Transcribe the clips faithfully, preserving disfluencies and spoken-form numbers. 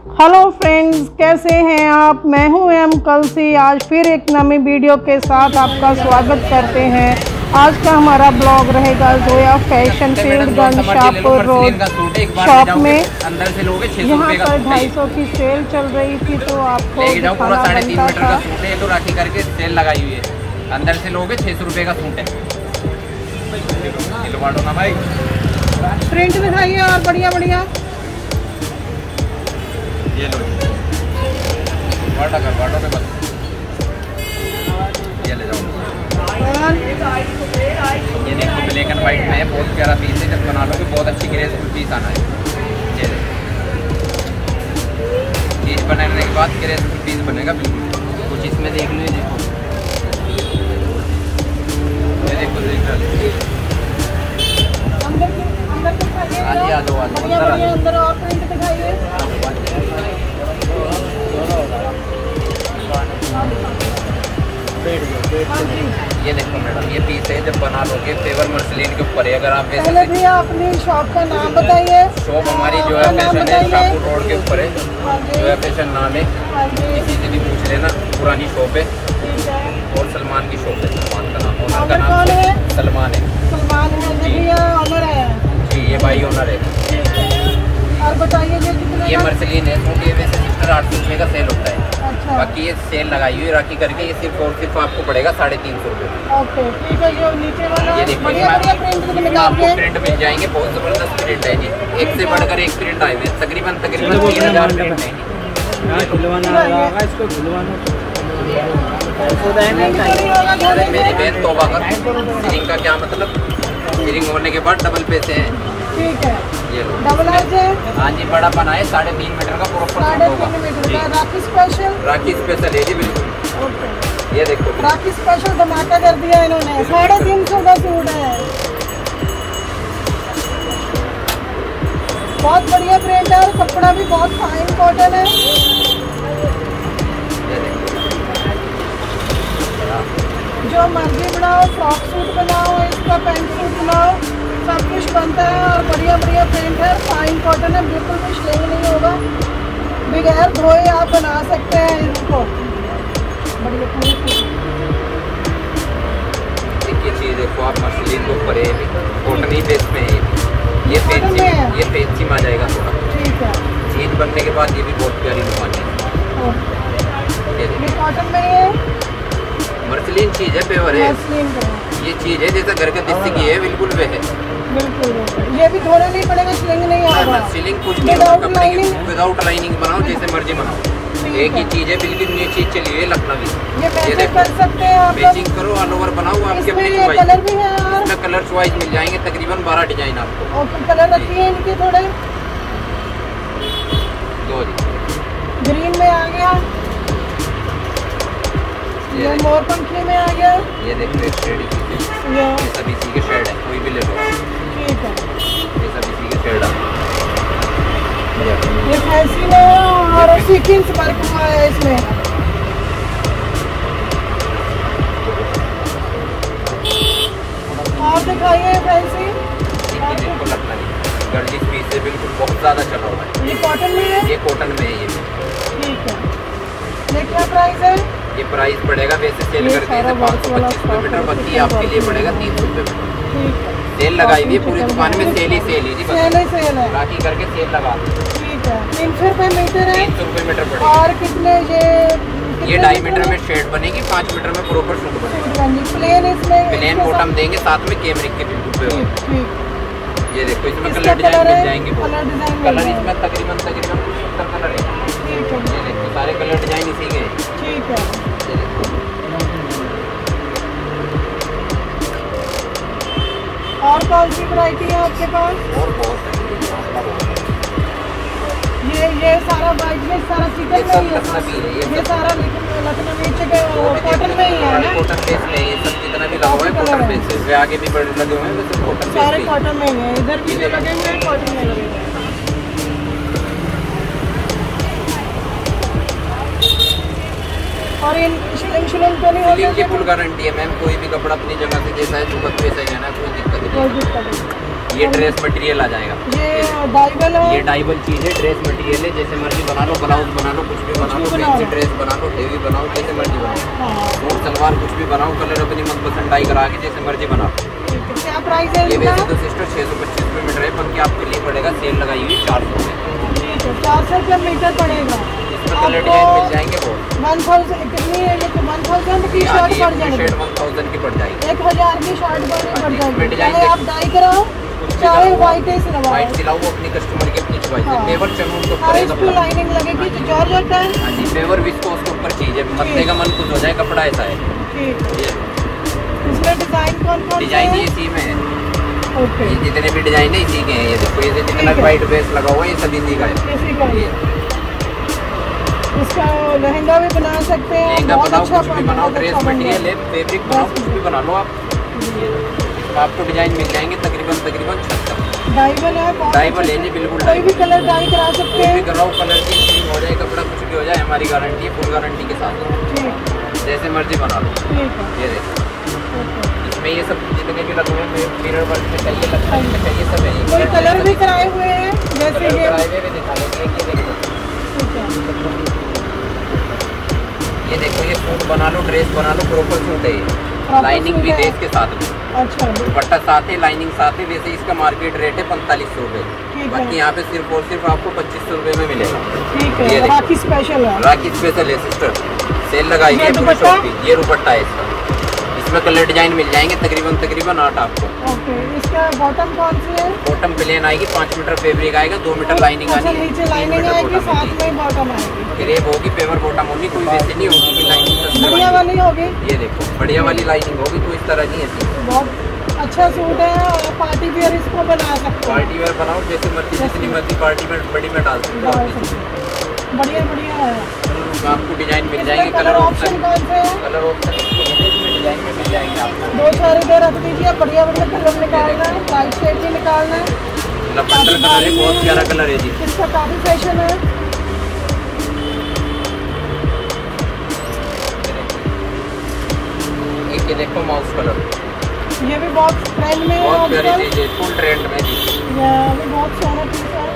Hello friends, कैसे हैं आप। मैं हूं एम कलसी। आज फिर एक नई वीडियो के साथ आपका स्वागत करते हैं। आज का हमारा ब्लॉग रहेगा Zoya fashion Field Ganj Shahpur road shop में। यहाँ पर ढाई सौ की सेल चल रही थी तो आपको दिखाना बनता था। तो राखी करके सेल लगाई हुई है, अंदर से लोगे छः सौ रुपये का सूट है। ना भाई प्रिंट दिखाइए और बढ़िया बढ़िया। ये लो वाटा कर वाटो पे बस ये ले जाओ। ये देखो ब्लैक एंड वाइट में है, बहुत प्यारा पीस है। जब बना लोगे बहुत अच्छी ग्रेसफुल पीस आना है। ये चीज बनाने के बाद ग्रेसफुल पीस बनेगा बिल्कुल। कुछ इसमें देख लो, ये देखो ये देखो देख आगे आ जाओ अंदर और प्रिंट दिखाइए। ये देखो मैडम, ये पीस है। जब बना लोगे फेवर मसलिन के ऊपर है। अगर आप पहले भी अपनी शॉप का नाम बताइए। शॉप हमारी जो है फैशन है शाहपुर रोड के ऊपर है। जो है फैशन नाम है, किसी से भी पूछ लेना। पुरानी शॉप है और सलमान की शॉप है। सलमान का नाम, ओनर का नाम है सलमान है। सलमान है ऑनर है जी, ये भाई ओनर है। और बताइए ये कितने ये मर्सलिन है। सूट ये वैसे सिस्टर आठ सौ रुपये का सेल होता है। अच्छा। बाकी ये सेल लगाई हुई राखी करके ये सिर्फ और सिर्फ आपको पड़ेगा साढ़े तीन सौ रुपये। ओके ठीक है। जो नीचे वाला ये देखो बढ़िया बढ़िया प्रिंट आपको प्रिंट मिल जाएंगे। बहुत ज़बरदस्त प्रिंट है जी, एक से बढ़कर एक प्रिंट आए हुए। तकरीबन तकरीबन तीन हज़ार प्रिंट है। मेरी बहन तौबा कर, सीलिंग का क्या मतलब, सीलिंग होने के बाद डबल पैसे हैं। ठीक है, ये लो डबल अर्ज है। हाँ जी, बड़ा बनाए साढ़े तीन मीटर का प्रॉपर साढ़े तीन मीटर का राखी स्पेशल। राखी स्पेशल है जी बिल्कुल। ओके, ये देखो राखी स्पेशल धमाका कर दिया इन्होंने। साढ़े तीन सौ का सूट है। बहुत बढ़िया प्रिंट है और कपड़ा भी बहुत फाइन कॉटन है। जो मर्जी बनाओ, फ्रॉक सूट बनाओ, इसका पैंट सूट बनाओ, सब कुछ बनता है। और बढ़िया बढ़िया प्रिंट है, फाइन कॉटन है, बिल्कुल भी स्लिंग नहीं होगा। बगैर धोए आप बना सकते हैं इसको। बढ़िया ये चीज़ देखो आप, मसलिन के ऊपर है, कॉटन ही बेस में है। ये फैंसी ये फैंसी में आ जाएगा थोड़ा। ठीक है। चीज बनने के बाद ये भी बहुत प्यारी दुकान है। ये कॉटन में है, मसलिन चीज़ है, पेवर है। ये चीज़ है जैसा घर का देसी की है, बिल्कुल वे है। बिल्कुल। ये भी धोना नहीं पड़ेगा, स्लिंग नहीं होगा। स्लिंग कुछ नहीं होगा। कपड़े की विदाउट लाइनिंग बनाओ, जैसे मर्जी बनाओ। एक ही चीज़ है, बिल्कुल न्यू चीज़ चली हुई है लखनवी। ये मैचिंग कर सकते हैं आप, मैचिंग करो, ऑल ओवर बनाओ। आपके अपने चॉइस कलर भी है, इसमें कलर चॉइस मिल जाएंगे। तकरीबन बारह डिजाइन आपको। और कलर रखिए इनके थोड़े। दो जी, ग्रीन में आ गया, ये मोरपंखी में आ गया। ये देखो एक शेड ही, ये सब इसी के शेड है, कोई भी ले लो। ठीक है, ये सब इसी के शेड है। ये फैंसी में है और सीक्वेंस वर्क हुआ है इसमें। और दिखाइए फैंसी। देखो लखनवी गर्जिश पीस है, बिल्कुल बहुत ज़्यादा चला हुआ है। ये कॉटन में है। ये कॉटन में है ये। ठीक है। ये क्या प्राइस है? ये प्राइस पड़ेगा वैसे सेल करके पाँच सौ पच्चीस रुपये मीटर, बाकी आपके लिए पड़ेगा तीन सौ रुपये मीटर। ठीक है। सेल लगाई हुई है पूरी दुकान में, सेल ही सेल ही जी, सेल ही सेल है। राखी करके सेल लगा। ठीक है, तीन सौ रुपये मीटर है। तीन सौ रुपये मीटर पड़ेगा। और कितने ये ये ढाई मीटर में शेड बनेगी, पाँच मीटर में प्रॉपर सूट बनेगा। प्लेन इसमें प्लेन बॉटम देंगे, साथ में कैमरिक के बिल्कुल। ठीक। ये देखो इसमें कलर डिजाइन मिल जाएंगे। कलर डिजाइन कलर इसमें तकरीबन तकरीबन कुछ सत्तर कलर है। ठीक है। ये देखो सारे कलर डिजाइन इसी के। ठीक है। ये देखो और कौन सी वैरायटी है आपके पास? और बहुत है। ये ये सारा बाइक में सारा चिकन में ही है। ये ये सारा लखनवी चिकन कॉटन में ही है ना? कॉटन बेस में ये सब जितना भी लगा हुआ है कॉटन बेस है। वे आगे भी बड़े लगे हुए हैं, वैसे कॉटन बेस सारे कॉटन में ही है। इधर भी जो लगे हुए हैं कॉटन में लगे हुए हैं। और इन शिलिंग शिलिंग तो नहीं होगी? फुल गारंटी है मैम। कोई भी कपड़ा अपनी जगह से जैसा है जो वैसा ही है ना, कोई दिक्कत नहीं। कोई दिक्कत नहीं। ये ड्रेस मटेरियल आ जाएगा। ये डाइबल है, ये डाइबल चीज़ है, ड्रेस मटेरियल है, जैसे मर्जी बना लो, ब्लाउज बना लो, कुछ भी बना लो, फैंसी ड्रेस बना लो, हेवी बनाओ, जैसे मर्जी बनाओ, सूट सलवार कुछ भी बनाओ, कलर अपनी मनपसंद डाई करा के जैसे मर्जी बना लो। क्या प्राइस है? ये वैसे तो सिस्टर छः सौ पच्चीस रुपये मीटर है, पर कि आपके लिए पड़ेगा सेल लगाई हुई चार सौ रुपये, चार सौ रुपये मीटर पड़ेगा। इसमें कलर डिजाइन मिल जाएंगे वो वन थाउजेंड कितनी है? ये तो वन थाउजेंड की शर्ट पड़ जाएगी, वन थाउजेंड की पड़ जाएगी, एक हज़ार की शर्ट पड़ जाएगी। चाहे आप डाई कराओ चाहे व्हाइट ही सिलवाओ, व्हाइट सिलाओ, वो अपनी कस्टमर की अपनी चॉइस है। पेवर चनून के ऊपर है कपड़ा, लाइनिंग लगेगी तो जॉर्जेट है। हां जी, पेवर विस्कोस के ऊपर चीज है, मरने का मन खुश हो जाए, कपड़ा ऐसा है। ठीक है। इसमें डिजाइन कौन कौन डिजाइन ये इसी में है। ओके, ये जितने भी डिजाइन है इसी के हैं। ये देखो, ये जितना व्हाइट बेस लगा हुआ है ये सब इसी का है, इसी का है। इसका लहंगा भी बना सकते हैं, लहंगा बनाओ, अच्छा कुछ भी बनाओ, ड्रेस मटेरियल है, फैब्रिक बनाओ, कुछ भी बना लो आप, आपको डिजाइन मिल जाएंगे तकरीबन तकरीबन छत्तर। डाइबल है, डाइबल है जी, बिल्कुल कोई भी कलर डाई करा सकते हैं, कराओ, कलर की हो जाए, कपड़ा कुछ भी हो जाए, हमारी गारंटी है, फुल गारंटी के साथ। ठीक, जैसे मर्जी बना लो। ठीक है। ये देखो, इसमें ये सब जितने भी लगे हुए हैं, मिरर वर्क में चाहिए, लगता है चाहिए, सब है। कोई कलर भी कराए हुए हैं जैसे ये कराए हुए भी दिखा देंगे। ये देखो, ये देखो, ये सूट बना लो, ड्रेस बना लो, प्रॉपर सूट है ये, लाइनिंग भी है इसके साथ में। अच्छा, दुपट्टा साथ है, लाइनिंग साथ है। वैसे इसका मार्केट रेट है पैंतालीस सौ रुपये, बाकी यहाँ पे सिर्फ और सिर्फ आपको पच्चीस सौ रुपये में मिलेगा। ठीक है, राखी स्पेशल है, राखी स्पेशल है सिस्टर, सेल लगाई है पूरी शॉप की। ये दुपट्टा है इसका, इसमें कलर डिजाइन मिल जाएंगे तकरीबन तकरीबन आठ आपको। ओके, इसका बॉटम कौन सी है? बॉटम प्लेन आएगी, पाँच मीटर फैब्रिक आएगा, दो मीटर लाइनिंग आएगी, नीचे लाइनिंग आएगी, साथ में बॉटम आएगी, क्रेप होगी, पेवर बॉटम होगी, कोई वैसे नहीं होगी कि लाइनिंग बढ़िया वाली होगी। ये देखो, बढ़िया वाली लाइनिंग होगी, तो इस तरह नहीं है। बहुत अच्छा सूट है और पार्टी वेयर इसको बना सकते हैं, पार्टी वेयर बनाओ, जैसे मर्जी जितनी मर्जी पार्टी वेयर बड़ी में डाल सकते हो। बढ़िया बढ़िया है, आपको डिजाइन मिल जाएंगे, कलर ऑप्शन कौन से है? कलर ऑप्शन डिजाइन में मिल जाएंगे आपको। दो चार इधर रख दीजिए, बढ़िया बढ़िया कलर निकालना है, लाइट शेड भी निकालना है। लैवेंडर कलर है, बहुत प्यारा कलर है जी, इसका काफी फैशन है। एक ये देखो माउस कलर, ये भी बहुत ट्रेंड में है, बहुत प्यारी चीज है, फुल ट्रेंड में जी, ये भी बहुत सोना पीस है।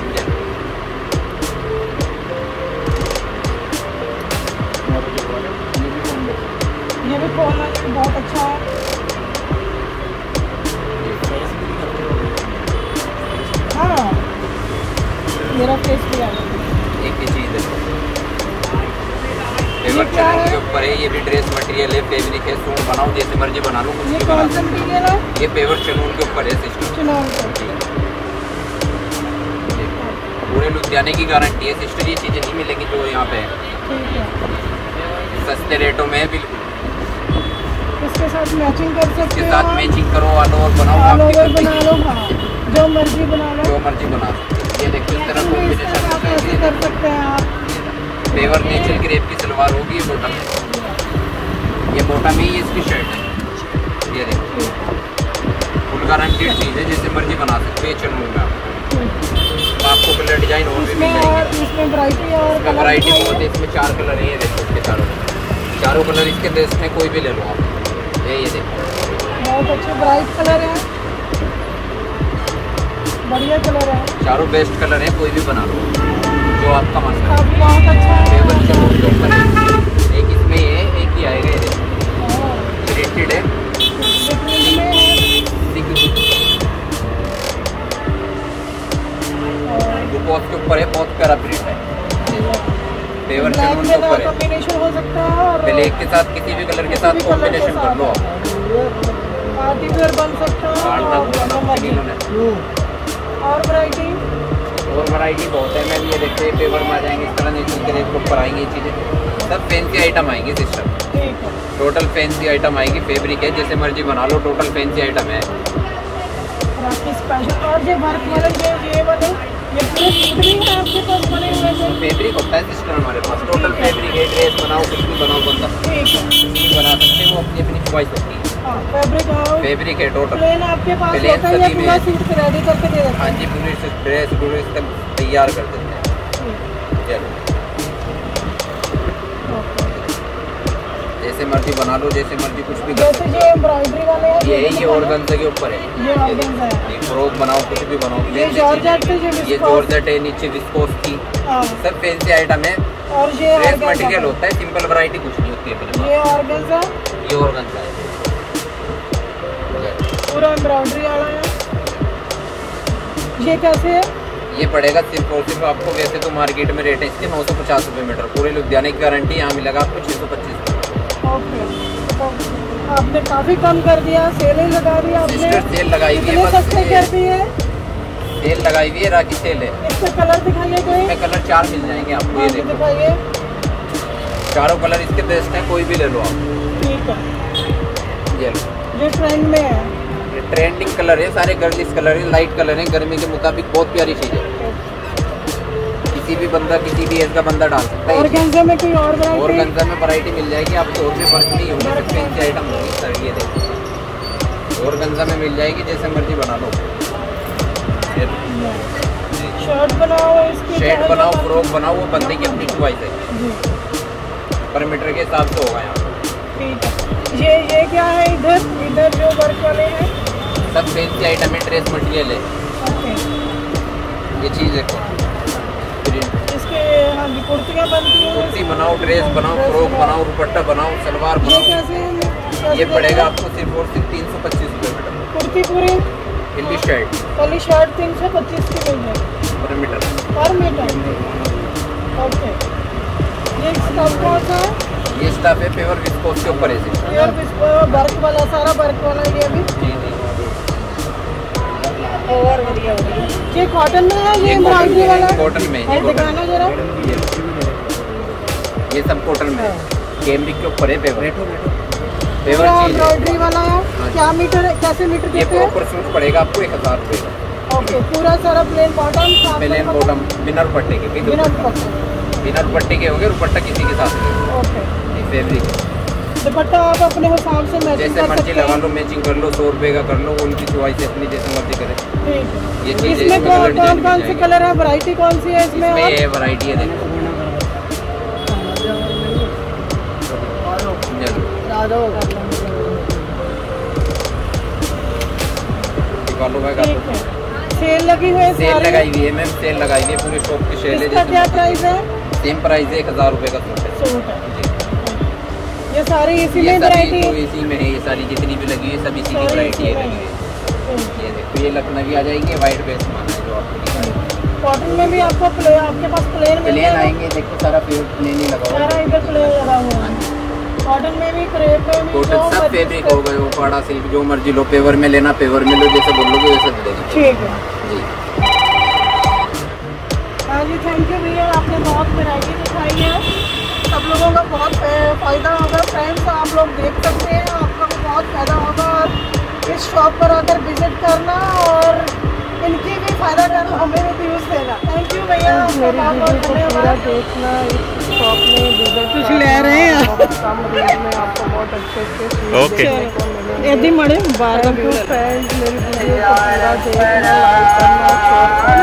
ये भी खोलना भी बहुत अच्छा है। हाँ, मेरा फेस भी आ गया। एक ही चीज है, पेवर चनून के ऊपर है, ये भी ड्रेस मटेरियल है, फैब्रिक है, सूट बनाओ, जैसे मर्जी बना लो, कुछ भी बना लो। ये पेवर चनून के ऊपर है सिस्टर, पूरे लुधियाने की गारंटी है सिस्टर, ये चीज़ें नहीं मिलेंगी जो यहाँ पे है, सस्ते रेटों में है बिल्कुल। इसके साथ मैचिंग कर सकते इसके हैं, साथ मैचिंग करो, ऑल ओवर बनाओ, ऑल ओवर बना लो, हाँ, जो मर्जी बना लो, जो मर्जी बना सकते। ये देखो, इस तरह कॉम्बिनेशन कर सकते हैं आप। पेवर नेचुरल ग्रेप की सलवार होगी, ये बॉटम है, ये बॉटम है, ये इसकी शर्ट है। ये देखो, फुल गारंटीड चीज़ है, जैसे मर्जी बना सकते हैं चनून में आप। आपको कलर डिजाइन और भी मिल जाएंगे, इसमें वैरायटी और वैरायटी बहुत है, इसमें चार कलर है। ये देखो, इसके चारों चारों कलर इसके ड्रेस में कोई भी ले लो आप। ये ये देखो, बहुत अच्छे ब्राइट कलर है, बढ़िया कलर है, चारों बेस्ट कलर है, कोई भी बना लो जो आपका मन करे। सब बहुत अच्छा है। एक इसमें है, एक ही आएगा, ये देखो, प्रिंटेड है, दुपट्टे के ऊपर है, बहुत प्यारा प्रिंट है, पेवर चनून के ऊपर है, कॉम्बिनेशन हो सकता है, और ब्लैक के साथ किसी भी कलर के साथ कॉम्बिनेशन कर लो आप, पार्टी वेयर बन सकता है। और वैरायटी और वैरायटी बहुत है। मैं भी ये देखते हैं, पेपर में आ जाएंगे, इस तरह नेचुरल के रेट के ऊपर आएंगी, ये चीज़ें सब फैंसी आइटम आएंगी सिस्टम, ठीक है, टोटल फैंसी आइटम आएगी, फैब्रिक है, जैसे मर्जी बना लो, टोटल फैंसी आइटम है। राखी स्पेशल। और ये वर्क वाले जो ये वाले ये पूरे फैब्रिक है आपके पास बने हुए हैं? फैब्रिक होता है सिस्टर हमारे पास, टोटल फैब्रिक है, ड्रेस बनाओ, कुछ भी बनाओ, बंदा ठीक है, बना सकते हैं, वो अपनी अपनी चॉइस होती है। हाँ, फैब्रिक और फैब्रिक है टोटल, प्लेन आपके पास प्लेन होता है या सभी पूरा में। सूट रेडी करके दे देते हैं? हाँ जी, पूरी ड्रेस पूरी तैयार कर देते हैं। ठीक। चलो, ओके। जैसे मर्जी बना लो, जैसे मर्जी कुछ भी कर जैसे ये एम्ब्रॉयडरी वाले हैं, ये ये ऑर्गेन्जा के ऊपर है, ये ऑर्गेन्जा है, ये फ्रॉक बनाओ, कुछ भी बनाओ। ये जॉर्जेट है, ये जॉर्जेट है, नीचे विस्कोस की, हाँ। सब फैंसी आइटम है। और ये ड्रेस मटेरियल होता है, सिंपल वैरायटी कुछ नहीं होती है अपने पास। ये ऑर्गेन्जा, ये ऑर्गेन्जा है, पूरा एम्ब्रॉयडरी वाला है। ये कैसे है? ये पड़ेगा सिर्फ और सिर्फ आपको, वैसे तो मार्केट में रेट है इसके नौ सौ पचास रुपये मीटर, पूरे लुधियाने की गारंटी, यहाँ मिलेगा आपको छः सौ पच्चीस रुपये। ओके, आपने काफ़ी कम कर दिया, सेल ही लगा दी आपने। सेल लगाई हुई है, बस सस्ते कर दिए, सेल लगाई हुई है, राखी सेल है। इसका कलर दिखाइए कोई। इसमें कलर चार मिल जाएंगे आपको, ये देखो दिखाइए। चारों कलर इसके बेस्ट हैं, कोई भी ले लो आप। ठीक है, ये लो, ये ट्रेंड में है, ये ट्रेंडिंग कलर है, सारे गर्लिश कलर है, लाइट कलर है, गर्मी के मुताबिक बहुत प्यारी चीज़ है। किसी भी बंदा, किसी भी एज का बंदा डाल सकता है। ऑर्गेन्जा में कोई और वैरायटी? ऑर्गेन्जा में वैरायटी मिल जाएगी आपको, और भी फर्क नहीं होगी, सब फैंसी आइटम होगी सर। ये देखो ऑर्गेन्जा में मिल जाएगी, जैसे मर्जी बना लो। शर्ट बनाओ, इसकी शर्ट बनाओ, फ्रॉक बनाओ, वो बंदे की अपनी चॉइस है, पर मीटर के हिसाब से होगा यहाँ। ठीक है, ये ये क्या है इधर इधर जो वर्क वाले हैं? सब फैंसी आइटम है, ड्रेस मटेरियल है। ओके, ये चीज़ देखो, इसके हाँ जी कुर्तियाँ बनती हैं। कुर्ती बनाओ, ड्रेस बनाओ, फ्रॉक बनाओ, दुपट्टा बनाओ, सलवार ये बनाओ। कैसे है? ये पड़ेगा आपको सिर्फ और सिर्फ तीन सौ पच्चीस रुपये मीटर। कुर्ती पूरी हिंदी शर्ट वाली शर्ट तीन सौ पच्चीस की मिल जाएगी पर मीटर। पर मीटर। ओके, ये स्टफ कौन सा है? ये स्टफ है पेवर विस्कोस के ऊपर है, प्योर वर्क वाला, सारा वर्क वाला ये भी। जी जी, और बढ़िया हो गया। ये कॉटन में है, ये एम्ब्रॉयडरी वाला है? कॉटन में, ये दिखाना जरा। ये सब कॉटन में है, कैमरिक के ऊपर है पेवर। पेवर पूरा चीज एम्ब्रॉयडरी वाला है। क्या मीटर है, कैसे मीटर ये देते हैं? प्रॉपर सूट पड़ेगा आपको एक हज़ार रुपये का। ओके, पूरा सारा प्लेन बॉटम, प्लेन बॉटम, बिना दुपट्टे के, बिना दुपट्टे। बिना दुपट्टे के हो गए, दुपट्टा किसी के साथ नहीं। ओके, ये फैब्रिक दुपट्टा आप अपने हिसाब से मैचिंग जैसे कर मर्जी सकते लगा हैं। लो, मैचिंग कर लो, सौ रुपये का कर लो, उनकी चॉइस है अपनी, जैसे मर्जी करे। ठीक ये है, चीज़ इसमें कौन कौन कौन से कलर है, वैरायटी कौन सी है इसमें? इसमें ये वैरायटी है, देखो निकालो भाई, ठीक है, सेल लगी हुई है, सेल सारी? लगाई हुई है मैम, सेल लगाई हुई है, पूरे शॉप की सेल है। इसका क्या प्राइस है? सेम प्राइस है, एक हज़ार रुपये का सूट है। सूट है, ये सारी इसी ये में सभी वैरायटी तो इसी में है, ये सारी जितनी भी लगी हुई है सब इसी की सारी वैरायटी है इसी में लगी हुई है। ये देखो, ये लखनवी आ जाएंगे, वाइट बेस माना है जो आपको दिखाई। कॉटन में भी आपको प्ले, आपके पास प्लेन मिल प्लेन जाएगा? आएंगे, देखो सारा प्लेन ही लगा हुआ सारा है। इधर प्लेन लगा हुआ है। कॉटन में भी, क्रेप में भी, टोटल जो सब मर्जी फैब्रिक से- हो गए, वो पाड़ा सिल्क जो मर्जी लो, पेवर में लेना पेवर में लो, जैसे बोलोगे वैसे मिलेगा। ठीक है जी हाँ जी, थैंक यू भैया, आपने बहुत वैरायटी दिखाई है, सब लोगों का बहुत फ़ायदा होगा। फ्रेंड्स, आप लोग देख सकते हैं, आपका भी बहुत फ़ायदा होगा। और इस शॉप पर आकर विजिट करना और इनकी भी फ़ायदा करना, हमें भी यूज़ देना। थैंक यू भैया, मेरी वीडियो को पूरा देखना। इस शॉप में विजिट कुछ ले रहे हैं, बहुत कम रेट में आपको बहुत अच्छे अच्छे ओके यदि मड़े बार फ्रेंड्स, मेरी वीडियो को पूरा देखना, लाइक करना, शेयर करना।